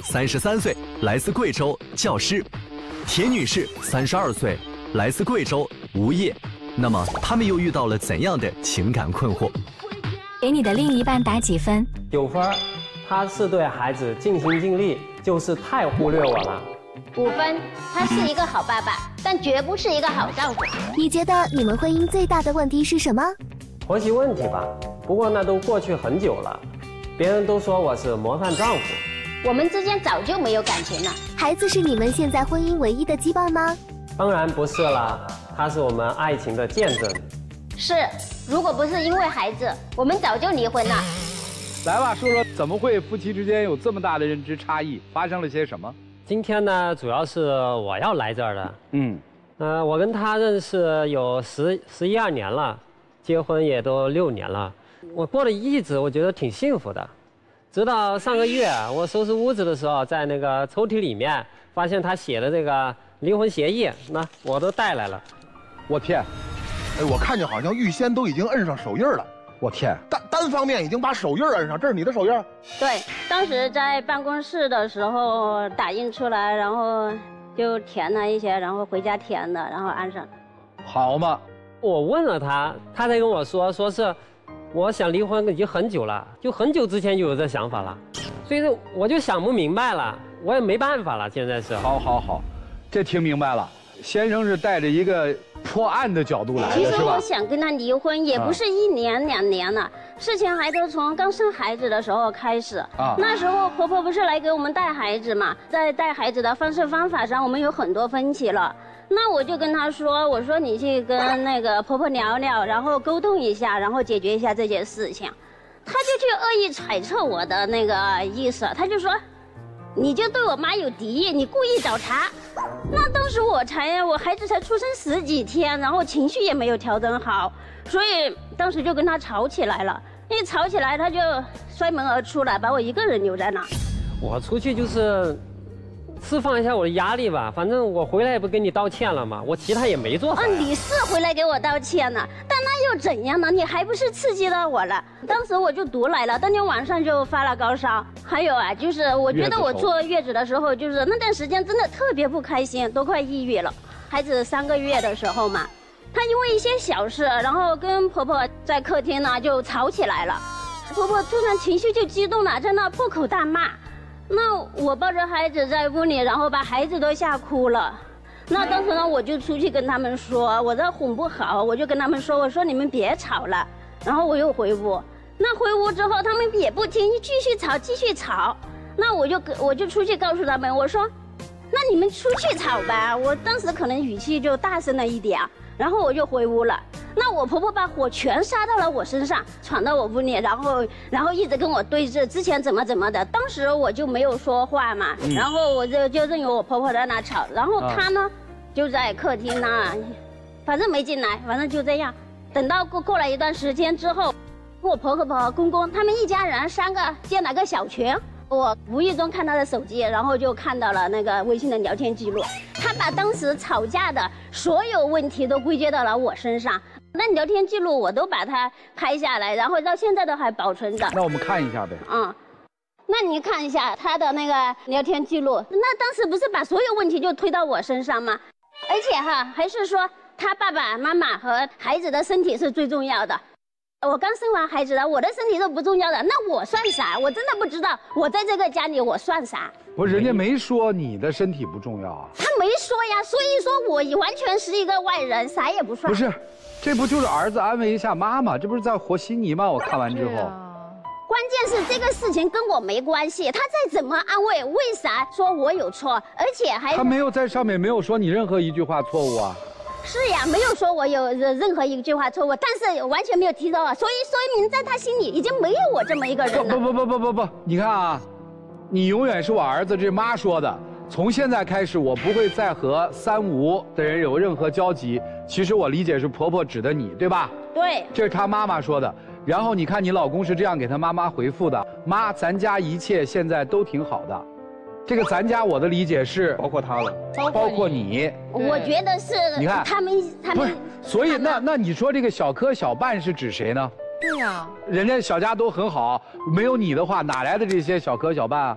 33岁，来自贵州，教师；田女士，32岁，来自贵州，无业。那么他们又遇到了怎样的情感困惑？ 给你的另一半打几分 ？9分，他是对孩子尽心尽力，就是太忽略我了。 5分，他是一个好爸爸，但绝不是一个好丈夫。 你觉得你们婚姻最大的问题是什么？ 婆媳问题吧，不过那都过去很久了，别人都说我是模范丈夫。 我们之间早就没有感情了。 孩子是你们现在婚姻唯一的羁绊吗？ 当然不是了，他是我们爱情的见证。 是，如果不是因为孩子，我们早就离婚了。 来吧，说说怎么会夫妻之间有这么大的认知差异？发生了些什么？ 今天呢，主要是我要来这儿的。我跟他认识有11、12年了，结婚也都6年了。我过的日子我觉得挺幸福的。直到上个月，我收拾屋子的时候，在那个抽屉里面发现他写的这个离婚协议，那我都带来了。 我天！ 哎，我看见好像预先都已经摁上手印了。 我天！ 单方面已经把手印摁上，这是你的手印？ 对，当时在办公室的时候打印出来，然后就填了一些，然后回家填的，然后安上。 好嘛！ 我问了他，他才跟我说是我想离婚已经很久了，就很久之前就有这想法了，所以说我就想不明白了，我也没办法了，现在是。 好，这听明白了。先生是带着一个破案的角度来的， 其实我想跟他离婚，也不是1年2年了，事情还都从刚生孩子的时候开始。那时候婆婆不是来给我们带孩子嘛，在带孩子的方式方法上，我们有很多分歧了。那我就跟他说，我说你去跟那个婆婆聊聊，然后沟通一下，然后解决一下这件事情。他就去恶意揣测我的那个意思，他就说，你就对我妈有敌意，你故意找茬。那当时我孩子才出生10几天，然后情绪也没有调整好，所以当时就跟他吵起来了。一吵起来，他就摔门而出了，把我一个人留在那。 我出去就是释放一下我的压力吧，反正我回来也不跟你道歉了嘛，我其他也没做。 你是回来给我道歉了，但那又怎样呢？你还不是刺激到我了？当时我就毒来了，当天晚上就发了高烧。还有啊，就是我觉得我坐月子的时候，就是那段时间真的特别不开心，都快抑郁了。孩子3个月的时候嘛，她因为一些小事，然后跟婆婆在客厅呢就吵起来了。婆婆突然情绪就激动了，在那破口大骂。那我抱着孩子在屋里，然后把孩子都吓哭了。那当时呢，我就出去跟他们说，我这哄不好，我就跟他们说，我说你们别吵了。然后我又回屋，那回屋之后他们也不听，继续吵。那我就出去告诉他们，我说，那你们出去吵吧。我当时可能语气就大声了一点，然后我就回屋了。那我婆婆把火全撒到了我身上，闯到我屋里，然后一直跟我对峙，之前怎么的。当时我就没有说话嘛，然后我就任由我婆婆在那吵，然后她呢就在客厅那，反正没进来，反正就这样。等到过了一段时间之后，我婆婆、公公他们一家人3个建了个小群。我无意中看他的手机，然后就看到了那个微信的聊天记录。他把当时吵架的所有问题都归结到了我身上。那聊天记录我都把它拍下来，然后到现在都还保存着。 那我们看一下呗。 那你看一下他的那个聊天记录，那当时不是把所有问题就推到我身上吗？而且还是说他爸爸妈妈和孩子的身体是最重要的。我刚生完孩子了，我的身体是不重要的，那我算啥？我真的不知道，我在这个家里我算啥？ 不是，人家没说你的身体不重要啊。 他没说呀，所以说我完全是一个外人，啥也不算。 不是，这不就是儿子安慰一下妈妈，这不是在和稀泥吗？我看完之后。 关键是这个事情跟我没关系，他再怎么安慰，为啥说我有错？而且还他没有在上面没有说你任何一句话错误啊。 是呀，没有说我有任何一句话错误，但是完全没有提到啊，所以说明在他心里已经没有我这么一个人了。 不，你看啊，你永远是我儿子，这是妈说的。从现在开始，我不会再和3、5的人有任何交集。其实我理解是婆婆指的你，对吧？ 对， 这是他妈妈说的。然后你看你老公是这样给他妈妈回复的：妈，咱家一切现在都挺好的。这个咱家我的理解是包括他了， 包括你。 我觉得是， 你看他们不是，所以那你说这个小磕小绊是指谁呢？ 对呀， 人家小家都很好，没有你的话，哪来的这些小磕小绊啊？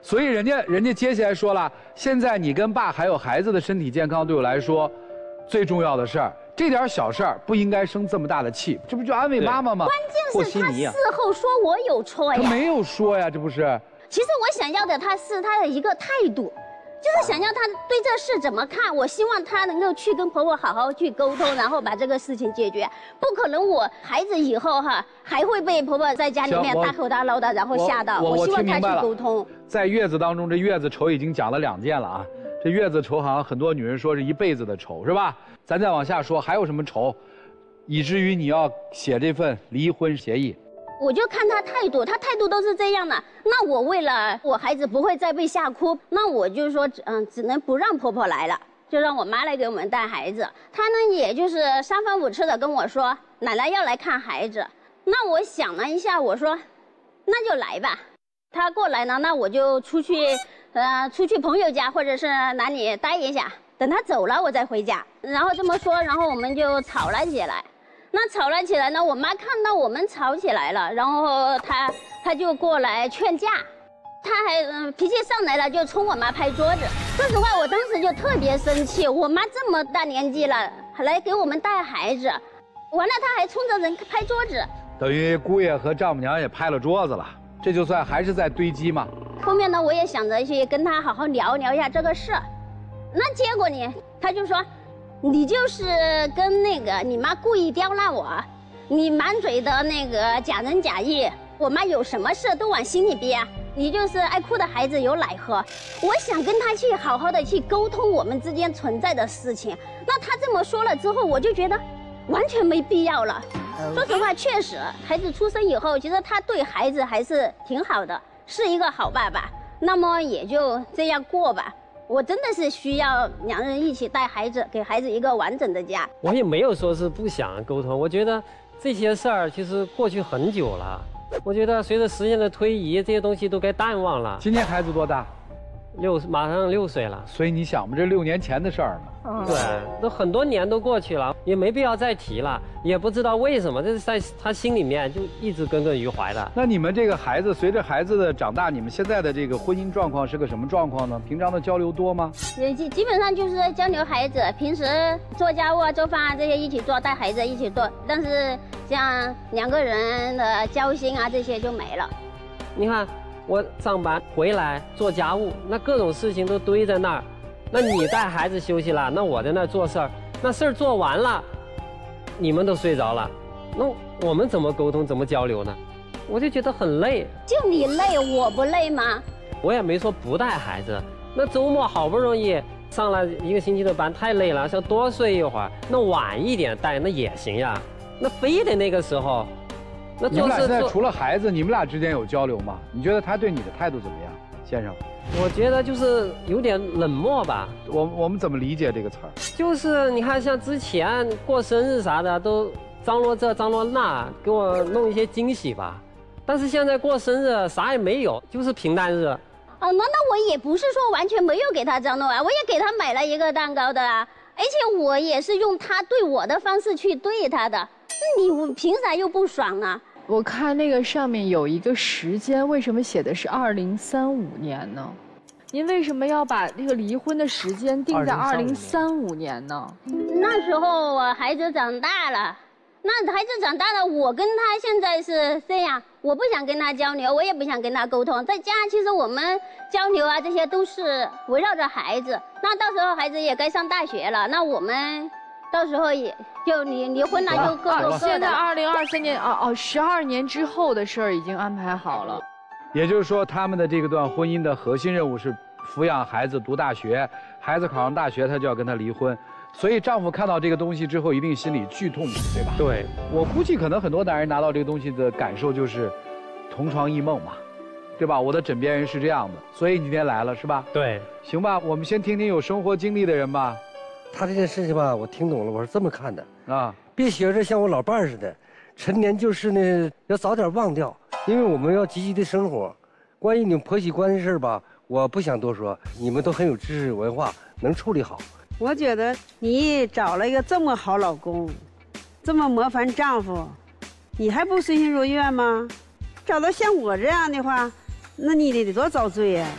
所以人家接下来说了，现在你跟爸还有孩子的身体健康对我来说最重要的事儿，这点小事儿不应该生这么大的气，这不就安慰妈妈吗？ 关键是他事后说我有错呀， 他没有说呀，这不是？ 其实我想要的是他的一个态度。就是想要他对这事怎么看，我希望他能够去跟婆婆好好去沟通，然后把这个事情解决。不可能我孩子以后还会被婆婆在家里面大吼大闹的，然后吓到。我希望他去沟通。 在月子当中，这月子仇已经讲了2件了啊。这月子仇好像很多女人说是一辈子的仇，是吧？咱再往下说，还有什么仇，以至于你要写这份离婚协议？ 我就看他态度，他态度都是这样的。那我为了我孩子不会再被吓哭，那我就说，只能不让婆婆来了，就让我妈来给我们带孩子。她呢，也就是3番5次的跟我说，奶奶要来看孩子。那我想了一下，我说，那就来吧。她过来呢，那我就出去朋友家或者是哪里待一下，等她走了我再回家。然后这么说，然后我们就吵了起来。那吵了起来呢，我妈看到我们吵起来了，然后她就过来劝架，她还脾气上来了，就冲我妈拍桌子。说实话，我当时就特别生气，我妈这么大年纪了，还来给我们带孩子，完了她还冲着人拍桌子， 等于姑爷和丈母娘也拍了桌子了，这就算还是在堆积嘛。 后面呢，我也想着去跟她好好聊一下这个事，那结果呢，她就说。你就是跟你妈故意刁难我，你满嘴的假仁假义，我妈有什么事都往心里憋，你就是爱哭的孩子有奶喝。我想跟她去好好的去沟通我们之间存在的事情，那她这么说了之后，我就觉得完全没必要了。说实话，确实孩子出生以后，其实他对孩子还是挺好的，是一个好爸爸。那么也就这样过吧。我真的是需要2人一起带孩子，给孩子一个完整的家。 我也没有说是不想沟通，我觉得这些事儿其实过去很久了。我觉得随着时间的推移，这些东西都该淡忘了。 今年孩子多大马上6岁了。 所以你想吧，这6年前的事儿呢。 对，都很多年都过去了，也没必要再提了，也不知道为什么，这是在他心里面就一直耿耿于怀的。 那你们这个孩子随着孩子的长大，你们现在的这个婚姻状况是个什么状况呢？平常的交流多吗？ 基本上就是交流孩子，平时做家务做饭这些一起做，带孩子一起做，但是像2个人的交心这些就没了。 你看我上班回来做家务，那各种事情都堆在那儿。那你带孩子休息了，那我在那做事儿，那事儿做完了，你们都睡着了，那我们怎么沟通，怎么交流呢？我就觉得很累。 就你累，我不累吗？ 我也没说不带孩子，那周末好不容易上了1个星期的班，太累了，想多睡一会儿，那晚一点带那也行呀，那非得那个时候，那你们俩现在除了孩子，你们俩之间有交流吗？你觉得他对你的态度怎么样，先生？ 我觉得就是有点冷漠吧。 我们怎么理解这个词儿？ 就是你看，像之前过生日啥的，都张罗这张罗那，给我弄一些惊喜吧。但是现在过生日啥也没有，就是平淡日。 那我也不是说完全没有给他张罗我也给他买了一个蛋糕的而且我也是用他对我的方式去对他的。你凭啥又不爽呢？ 我看那个上面有一个时间，为什么写的是2035年呢？您为什么要把这个离婚的时间定在2035年呢？ 那时候我孩子长大了，那孩子长大了，我跟他现在是这样，我不想跟他交流，我也不想跟他沟通。在家其实我们交流这些都是围绕着孩子。那到时候孩子也该上大学了，那我们到时候也就离婚了，就各做各的。 现在2023年12年之后的事儿已经安排好了。 也就是说，他们的这段婚姻的核心任务是抚养孩子读大学，孩子考上大学，他就要跟他离婚。所以丈夫看到这个东西之后，一定心里剧痛，对吧？ 对， 我估计可能很多男人拿到这个东西的感受就是同床异梦嘛，对吧？我的枕边人是这样的，所以你今天来了是吧？ 对， 行吧，我们先听听有生活经历的人吧。 他这件事情吧，我听懂了，我是这么看的啊， 别学着像我老伴儿似的，陈年旧事呢要早点忘掉，因为我们要积极的生活。关于你们婆媳关系事儿吧，我不想多说，你们都很有知识文化，能处理好。 我觉得你找了一个这么好老公，这么模范丈夫，你还不随心如愿吗？找到像我这样的话，那你得多遭罪呀。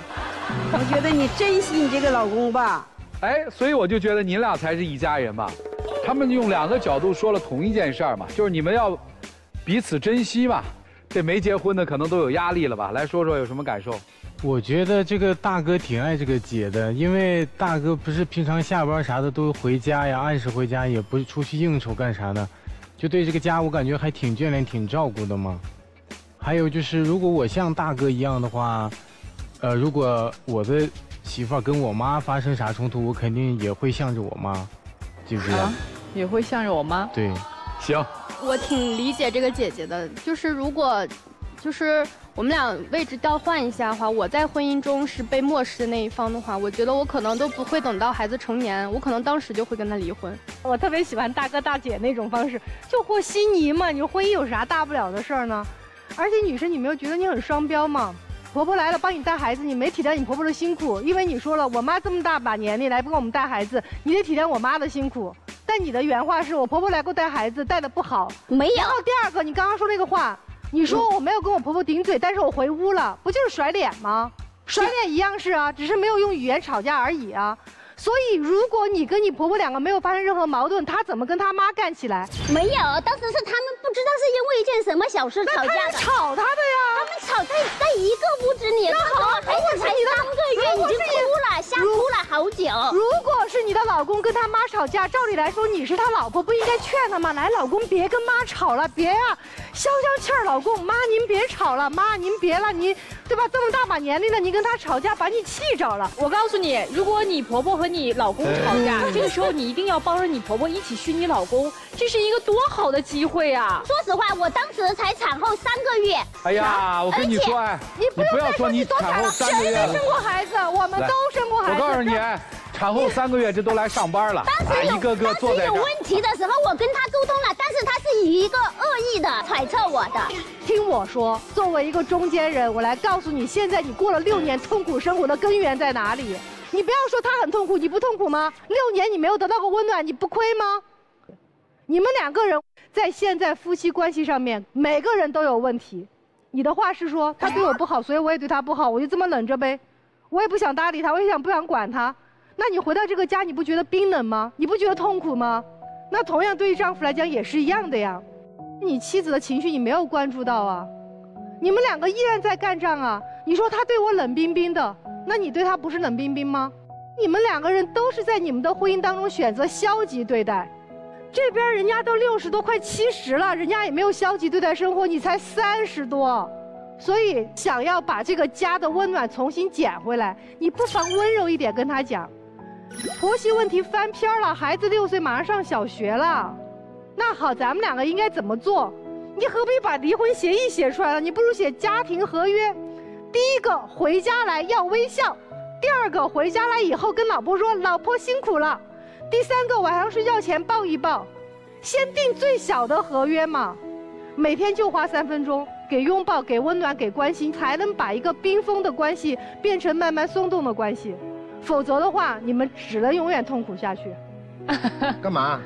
我觉得你珍惜你这个老公吧。 哎，所以我就觉得你俩才是一家人嘛。他们用2个角度说了同一件事儿嘛，就是你们要彼此珍惜嘛。这没结婚的可能都有压力了吧？来说说有什么感受？ 我觉得这个大哥挺爱这个姐的，因为大哥不是平常下班啥的都回家呀，按时回家，也不出去应酬干啥的，就对这个家我感觉还挺眷恋、挺照顾的嘛。还有就是，如果我像大哥一样的话，如果我的媳妇儿跟我妈发生啥冲突，我肯定也会向着我妈，就这样。 也会向着我妈。 对， 行。 我挺理解这个姐姐的，就是如果，就是我们俩位置调换一下的话，我在婚姻中是被漠视的那一方的话，我觉得我可能都不会等到孩子成年，我可能当时就会跟他离婚。 我特别喜欢大哥大姐那种方式，就和稀泥嘛，你婚姻有啥大不了的事儿呢？而且女生，你没有觉得你很双标吗？婆婆来了帮你带孩子，你没体谅你婆婆的辛苦，因为你说了，我妈这么大把年龄来帮我们带孩子，你得体谅我妈的辛苦。但你的原话是我婆婆来给我带孩子，带的不好， 没有。 然后第二个，你刚刚说那个话，你说我没有跟我婆婆顶嘴，但是我回屋了，不就是甩脸吗？甩脸一样是啊，只是没有用语言吵架而已啊。所以，如果你跟你婆婆2个没有发生任何矛盾，她怎么跟她妈干起来？ 没有，当时是他们不知道是因为一件什么小事吵架的。 吵她的呀。 他们吵在一个屋子里。 那好， 孩子才3个月，已经哭了，吓哭了好久。 如果是你的老公跟他妈吵架，照理来说你是他老婆，不应该劝他吗？来，老公别跟妈吵了，别啊，消消气儿，老公，妈您别吵了，妈您别了，您对吧？这么大把年龄了，你跟他吵架，把你气着了。 我告诉你，如果你婆婆和你老公吵架，这个时候你一定要帮着你婆婆一起训你老公，这是一个多好的机会啊！ 说实话，我当时才产后3个月。 哎呀，我跟你说，哎， 你不要说你产后3个月， 谁没生过孩子？我们都生过孩子。 我告诉你，产后3个月这都来上班了，一个个坐在这。 当时有问题的时候，我跟他沟通了，但是他是以一个恶意的揣测我的。 听我说，作为一个中间人，我来告诉你，现在你过了6年痛苦生活的根源在哪里？你不要说他很痛苦，你不痛苦吗？6年你没有得到过温暖，你不亏吗？你们2个人在现在夫妻关系上面，每个人都有问题。你的话是说他对我不好，所以我也对他不好，我就这么冷着呗，我也不想搭理他，我也不想管他。那你回到这个家，你不觉得冰冷吗？你不觉得痛苦吗？那同样对于丈夫来讲也是一样的呀。你妻子的情绪你没有关注到啊，你们2个依然在干仗啊。你说他对我冷冰冰的，那你对他不是冷冰冰吗？你们2个人都是在你们的婚姻当中选择消极对待。这边人家都60多快70了，人家也没有消极对待生活，你才30多。所以想要把这个家的温暖重新捡回来，你不妨温柔一点跟他讲，婆媳问题翻篇了，孩子6岁马上上小学了，那好，咱们2个应该怎么做？你何必把离婚协议写出来了？你不如写家庭合约。第1个回家来要微笑，第2个回家来以后跟老婆说老婆辛苦了，第3个晚上睡觉前抱一抱。先定最小的合约嘛，每天就花3分钟，给拥抱，给温暖，给关心，才能把一个冰封的关系变成慢慢松动的关系。否则的话，你们只能永远痛苦下去。 干嘛？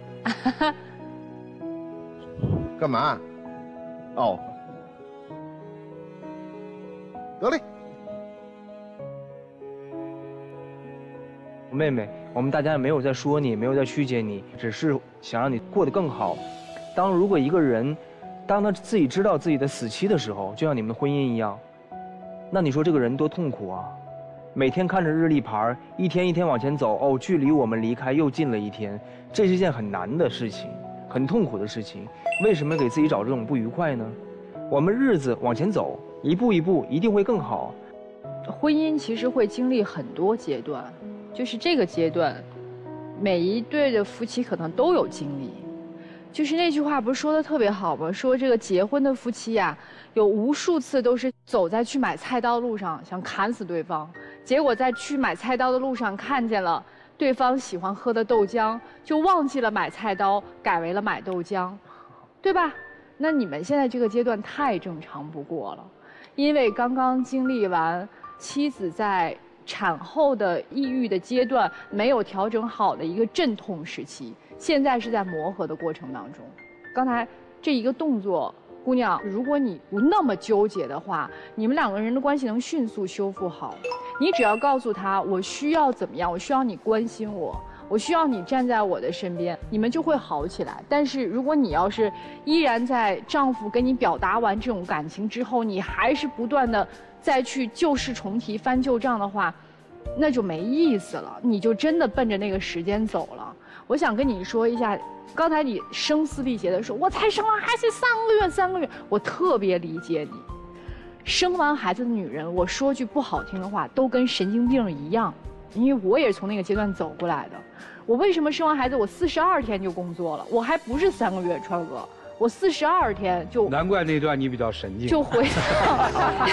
干嘛？哦，得嘞。 妹妹，我们大家没有在说你，没有在曲解你，只是想让你过得更好。如果一个人，当他自己知道自己的死期的时候，就像你们的婚姻一样，那你说这个人多痛苦啊！每天看着日历牌，一天一天往前走，哦，距离我们离开又近了1天，这是一件很难的事情，很痛苦的事情。为什么给自己找这种不愉快呢？我们日子往前走，一步一步，一定会更好。 婚姻其实会经历很多阶段。就是这个阶段，每一对的夫妻可能都有经历。就是那句话不是说的特别好吗？说这个结婚的夫妻呀，有无数次都是走在去买菜刀的路上想砍死对方，结果在去买菜刀的路上看见了对方喜欢喝的豆浆，就忘记了买菜刀，改为了买豆浆，对吧？那你们现在这个阶段太正常不过了，因为刚刚经历完妻子在产后的抑郁的阶段没有调整好的一个阵痛时期，现在是在磨合的过程当中。刚才这一个动作姑娘，如果你不那么纠结的话，你们2个人的关系能迅速修复好。你只要告诉他，我需要怎么样，我需要你关心我，我需要你站在我的身边，你们就会好起来。但是如果你要是依然在丈夫跟你表达完这种感情之后，你还是不断的再去旧事重提、翻旧账的话，那就没意思了，你就真的奔着那个时间走了。我想跟你说一下，刚才你声嘶力竭的说，我才生完孩子3个月，我特别理解你。生完孩子的女人，我说句不好听的话，都跟神经病一样，因为我也是从那个阶段走过来的。我为什么生完孩子我42天就工作了？我还不是3个月，川哥，我42天就。 难怪那段你比较神经。 就回到。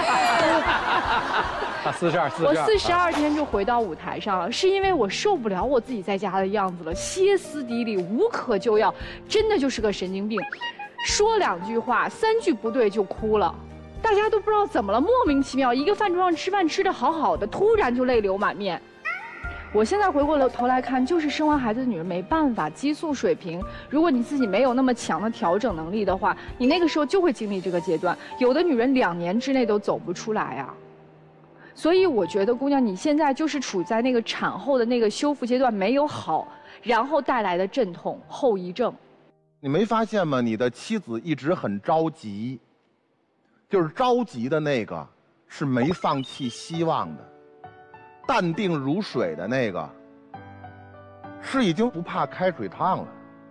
我42天就回到舞台上了，是因为我受不了我自己在家的样子了，歇斯底里，无可救药，真的就是个神经病。说2句话，3句不对就哭了，大家都不知道怎么了，莫名其妙，一个饭桌上吃饭吃得好好的，突然就泪流满面。我现在回过头来看，就是生完孩子的女人没办法，激素水平，如果你自己没有那么强的调整能力的话，你那个时候就会经历这个阶段。有的女人2年之内都走不出来啊。所以我觉得，姑娘，你现在就是处在那个产后的那个修复阶段没有好，然后带来的阵痛后遗症。 你没发现吗？你的妻子一直很着急，就是着急的那个是没放弃希望的，淡定如水的那个是已经不怕开水烫了。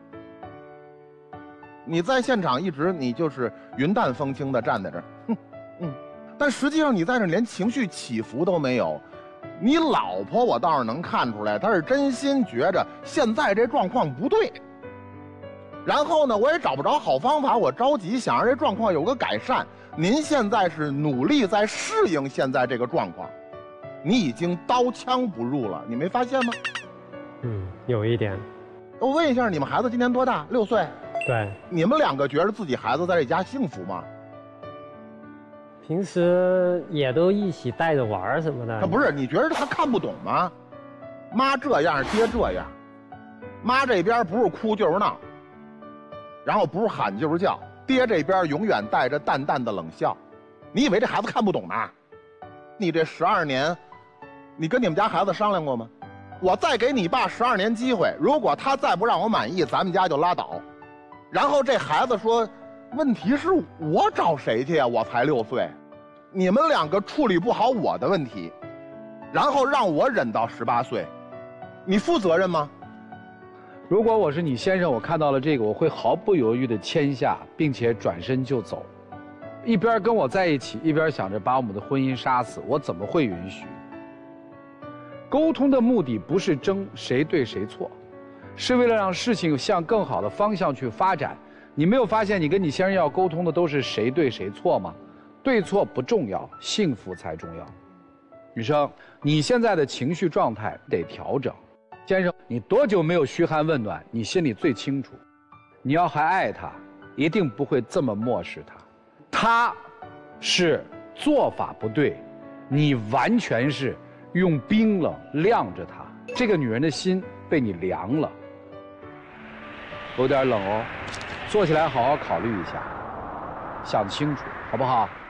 你在现场一直你就是云淡风轻的站在这儿，但实际上你在这连情绪起伏都没有。你老婆我倒是能看出来，她是真心觉着现在这状况不对，然后呢我也找不着好方法，我着急想让这状况有个改善。您现在是努力在适应现在这个状况，你已经刀枪不入了，你没发现吗？ 有一点。 我问一下，你们孩子今年多大？6岁。 对。 你们2个觉得自己孩子在这家幸福吗？ 平时也都一起带着玩什么的。 不是，你觉得他看不懂吗？妈这样，爹这样，妈这边不是哭就是闹，然后不是喊就是叫，爹这边永远带着淡淡的冷笑。你以为这孩子看不懂呢？你这12年，你跟你们家孩子商量过吗？我再给你爸12年机会，如果他再不让我满意，咱们家就拉倒。然后这孩子说，问题是我找谁去呀？我才6岁，你们2个处理不好我的问题，然后让我忍到18岁，你负责任吗？ 如果我是你先生，我看到了这个，我会毫不犹豫地签下，并且转身就走，一边跟我在一起，一边想着把我们的婚姻杀死，我怎么会允许？沟通的目的不是争谁对谁错，是为了让事情向更好的方向去发展。你没有发现你跟你先生要沟通的都是谁对谁错吗？对错不重要，幸福才重要。女生，你现在的情绪状态得调整。先生，你多久没有嘘寒问暖，你心里最清楚。你要还爱他，一定不会这么漠视他。他是做法不对，你完全是用冰冷晾着他。这个女人的心被你凉了，有点冷哦。坐起来好好考虑一下，想清楚好不好？